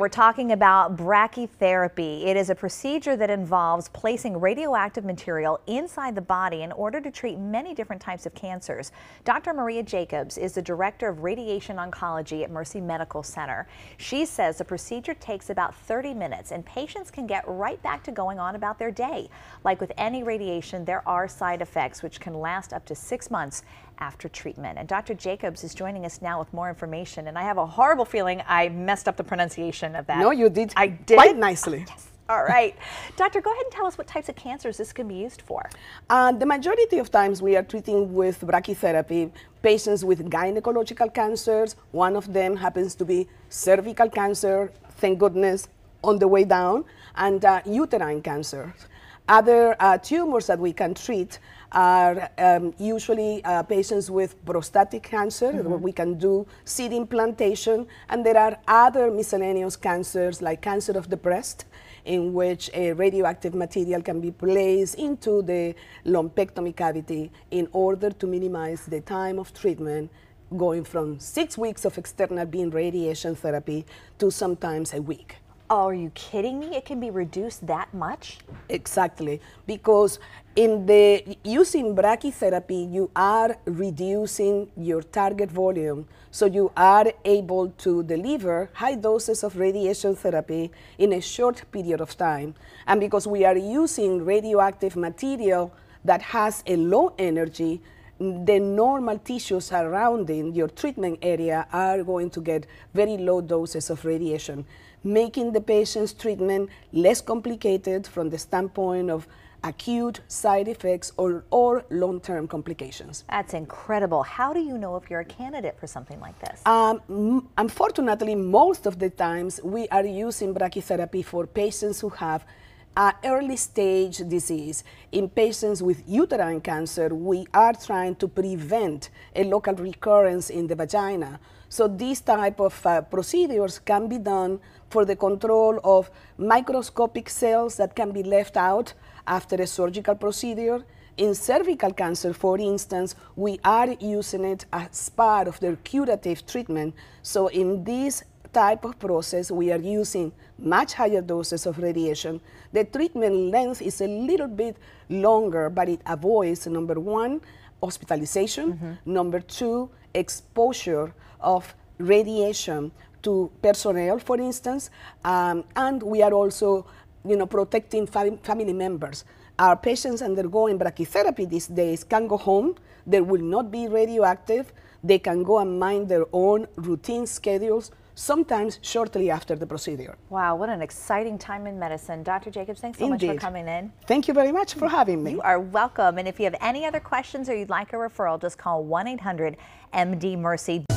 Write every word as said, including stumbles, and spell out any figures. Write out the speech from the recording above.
We're talking about brachytherapy. It is a procedure that involves placing radioactive material inside the body in order to treat many different types of cancers. Doctor Maria Jacobs is the director of radiation oncology at Mercy Medical Center. She says the procedure takes about thirty minutes and patients can get right back to going on about their day. Like with any radiation, there are side effects which can last up to six months after treatment. And Doctor Jacobs is joining us now with more information. And I have a horrible feeling I messed up the pronunciation of that. No, you did, I did quite nicely. Oh, yes. All right. Doctor, go ahead and tell us what types of cancers this can be used for. Uh, the majority of times we are treating with brachytherapy patients with gynecological cancers. One of them happens to be cervical cancer, thank goodness, on the way down, and uh, uterine cancer. Other uh, tumors that we can treat are um, usually uh, patients with prostatic cancer, mm-hmm. where we can do seed implantation, and there are other miscellaneous cancers like cancer of the breast, in which a radioactive material can be placed into the lumpectomy cavity in order to minimize the time of treatment, going from six weeks of external beam radiation therapy to sometimes a week. Oh, are you kidding me? It can be reduced that much? Exactly, because in the using brachytherapy, you are reducing your target volume, so you are able to deliver high doses of radiation therapy in a short period of time. And because we are using radioactive material that has a low energy, the normal tissues surrounding your treatment area are going to get very low doses of radiation, making the patient's treatment less complicated from the standpoint of acute side effects or, or long-term complications. That's incredible. How do you know if you're a candidate for something like this? Um, unfortunately, most of the times we are using brachytherapy for patients who have Uh, early stage disease. In patients with uterine cancer, we are trying to prevent a local recurrence in the vagina. So these type of uh, procedures can be done for the control of microscopic cells that can be left out after a surgical procedure. In cervical cancer, for instance, we are using it as part of the curative treatment. So in this type of process, we are using much higher doses of radiation. The treatment length is a little bit longer, but it avoids, number one, hospitalization, mm-hmm. number two, exposure of radiation to personnel, for instance, um, and we are also, you know, protecting fam family members. Our patients undergoing brachytherapy these days can go home. There will not be radioactive. They can go and mind their own routine schedules, sometimes shortly after the procedure. Wow, what an exciting time in medicine. Doctor Jacobs, thanks so Indeed. much for coming in. Thank you very much for having me. You are welcome. And if you have any other questions or you'd like a referral, just call one eight hundred M D Mercy.